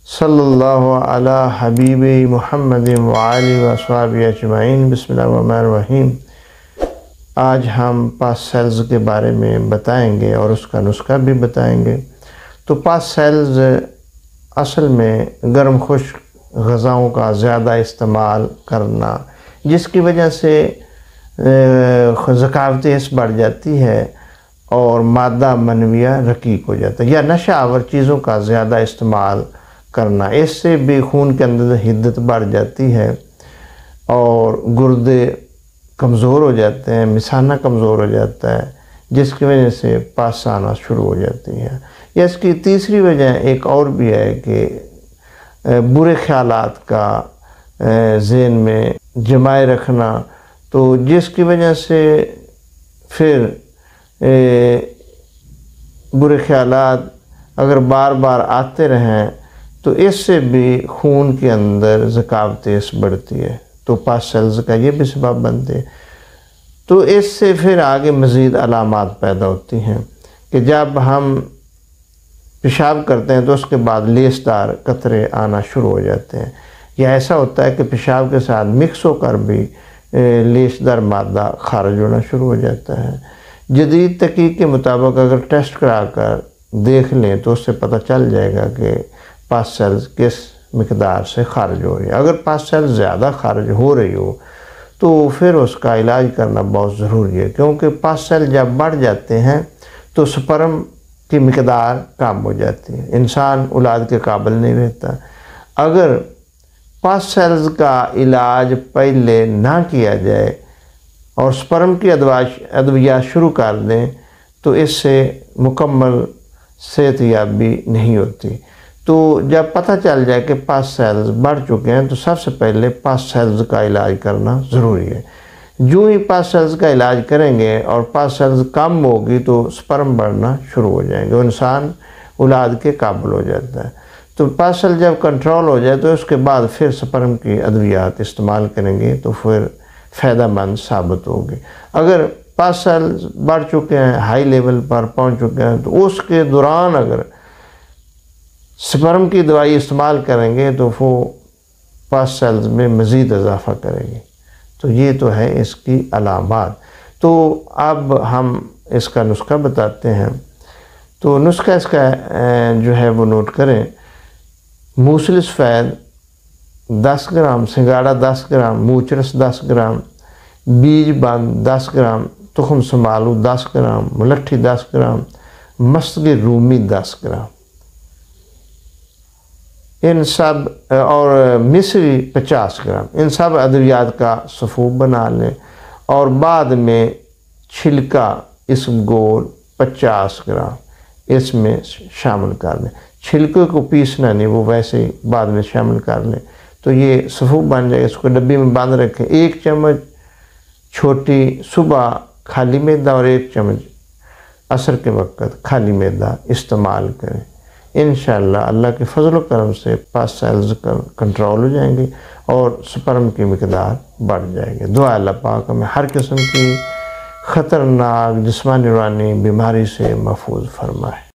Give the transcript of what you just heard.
صلی اللہ علی حبیب محمد وآلہ وصحبہ اجمعین۔ بسم اللہ الرحمن الرحیم۔ آج ہم پاس سیلز کے بارے میں بتائیں گے اور اس کا نسخہ بھی بتائیں گے۔ تو پاس سیلز اصل میں گرم خشک غذاؤں کا زیادہ استعمال کرنا، جس کی وجہ سے ذکاوت حس بڑھ جاتی ہے اور مادہ منویہ رقیق ہو جاتا ہے، یا نشہ آور چیزوں کا زیادہ استعمال کرنا، اس سے بھی خون کے اندر حدت بڑھ جاتی ہے اور گردے کمزور ہو جاتے ہیں، مثانہ کمزور ہو جاتا ہے، جس کی وجہ سے پاس آنا شروع ہو جاتی ہے۔ یا اس کی تیسری وجہ ایک اور بھی ہے کہ برے خیالات کا ذہن میں جمائے رکھنا، تو جس کی وجہ سے پھر برے خیالات اگر بار بار آتے رہیں تو اس سے بھی خون کے اندر ذکاوت حس بڑھتی ہے، تو پاس سیلز کا یہ بھی سبب بنتے ہیں۔ تو اس سے پھر آگے مزید علامات پیدا ہوتی ہیں کہ جب ہم پیشاب کرتے ہیں تو اس کے بعد لیسدار قطرے آنا شروع ہو جاتے ہیں، یا ایسا ہوتا ہے کہ پیشاب کے ساتھ مکس ہو کر بھی لیسدار مادہ خارج ہونا شروع ہو جاتا ہے۔ جدید تحقیق کے مطابق اگر ٹیسٹ کرا کر دیکھ لیں تو اس سے پتہ چل جائے گا کہ پاس سیلز کس مقدار سے خارج ہو رہی ہے۔ اگر پاس سیلز زیادہ خارج ہو رہی ہو تو پھر اس کا علاج کرنا بہت ضروری ہے، کیونکہ پاس سیل جب بڑھ جاتے ہیں تو سپرم کی مقدار کم ہو جاتی ہے، انسان اولاد کے قابل نہیں رہتا۔ اگر پاس سیلز کا علاج پہلے نہ کیا جائے اور سپرم کی ادویات شروع کر دیں تو اس سے مکمل صحت یابی نہیں ہوتی۔ تو جب پتہ چل جائے کہ پاس سیلز بڑھ چکے ہیں تو سب سے پہلے پاس سیلز کا علاج کرنا ضروری ہے۔ جو ہی پاس سیلز کا علاج کریں گے اور پاس سیلز کم ہوگی تو سپرم بڑھنا شروع ہو جائیں گے، انسان اولاد کے قابل ہو جاتا ہے۔ تو پاس سیل جب کنٹرول ہو جائے تو اس کے بعد پھر سپرم کی ادویات استعمال کریں گے تو پھر فائدہ مند ثابت ہوگی۔ اگر پاس سیلز بڑھ چکے ہیں، ہائی لیول پر پہنچ چکے ہیں، تو اس کے دوران اگر سپرم کی دوائی استعمال کریں گے تو وہ پاس سیلز میں مزید اضافہ کرے گی۔ تو یہ تو ہے اس کی علامات۔ تو اب ہم اس کا نسخہ بتاتے ہیں۔ تو نسخہ اس کا جو ہے وہ نوٹ کریں: موسل سفید 10 گرام، سنگاڑا 10 گرام، موچرس 10 گرام، بیج بند 10 گرام، تخم سمالو 10 گرام، ملٹھی 10 گرام، مستگ رومی 10 گرام، ان سب اور مصری 50 گرام، ان سب ادویات کا صفوف بنا لیں اور بعد میں چھلکا اس گول 50 گرام اس میں شامل کر لیں۔ چھلکے کو پیسنا نہیں، وہ ویسے ہی بعد میں شامل کر لیں تو یہ صفوف بن جائے۔ اس کو ڈبی میں باندھ رکھیں۔ 1 چمچ چھوٹی صبح خالی معدہ اور 1 چمچ عصر کے وقت خالی معدہ استعمال کریں۔ انشاءاللہ اللہ کے فضل و کرم سے پاس سیلز کنٹرول ہو جائیں گے اور سپرم کی مقدار بڑھ جائے گی۔ دعا اللہ پاک ہمیں ہر قسم کی خطرناک جسمانی روحانی بیماری سے محفوظ فرمائے۔